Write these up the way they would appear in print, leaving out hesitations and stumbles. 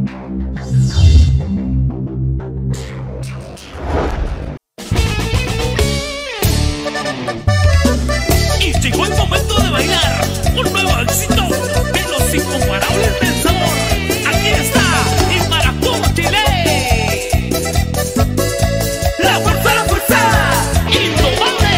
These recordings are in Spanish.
Y llegó el momento de bailar un nuevo éxito de los incomparables Pensador. Aquí está, y para todo Chile, la fuerza indomable.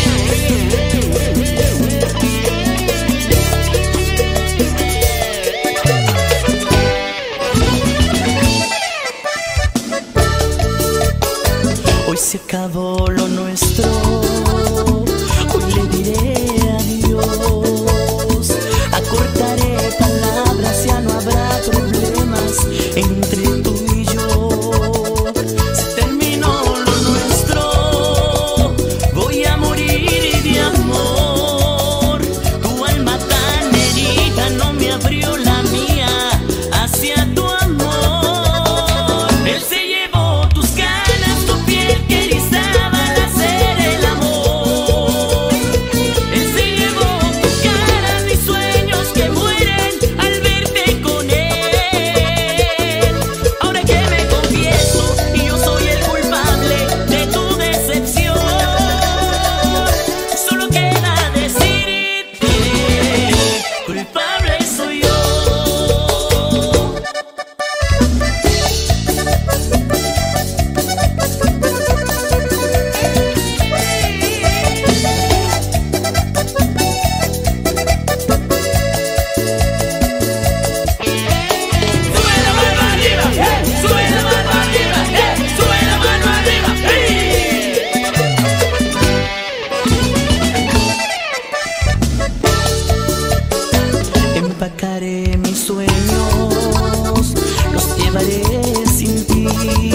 Hoy se acabó lo nuestro, hoy le diré adiós. Acortaré palabras, ya no habrá problemas entre tú y yo. Se terminó lo nuestro, voy a morir de amor. Tu alma tan herida no me abrió la mía hacia tu amor. Él se llevó tus ganas, tu piel que erizaba al hacer el amor. Él se llevó tu cara, mis sueños que mueren al verte con él. Ahora que me confieso y yo soy el culpable de tu decepción, solo queda decirte, culpable soy yo. Sube la mano arriba, sube la mano arriba, sube la mano arriba. Empacaré mis sueños, los llevaré sin ti.